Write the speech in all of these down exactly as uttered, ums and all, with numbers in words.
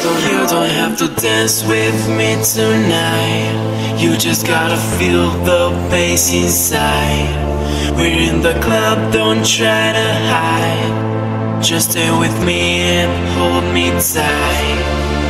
You don't have to dance with me tonight. You just gotta feel the bass inside. We're in the club, don't try to hide. Just stay with me and hold me tight.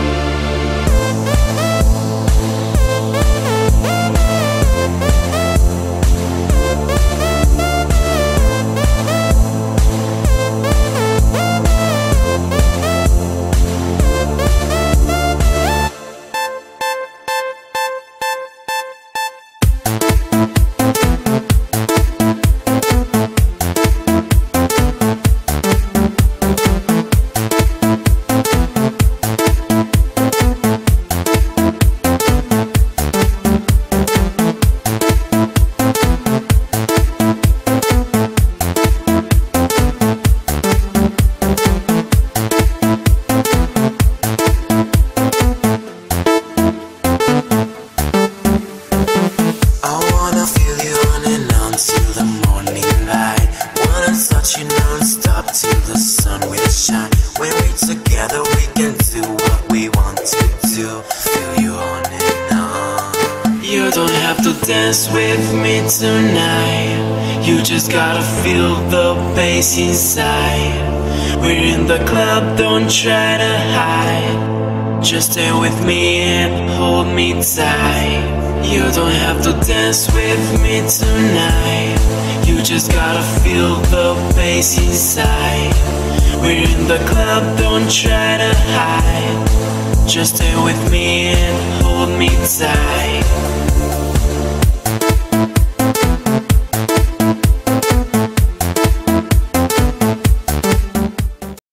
You non-stop till the sun will shine. When we're together we can do what we want to do. Feel you on and on. You don't have to dance with me tonight. You just gotta feel the bass inside. We're in the club, don't try to hide. Just stay with me and hold me tight. You don't have to dance with me tonight. You just gotta feel the bass inside. We're in the club, don't try to hide. Just stay with me and hold me tight.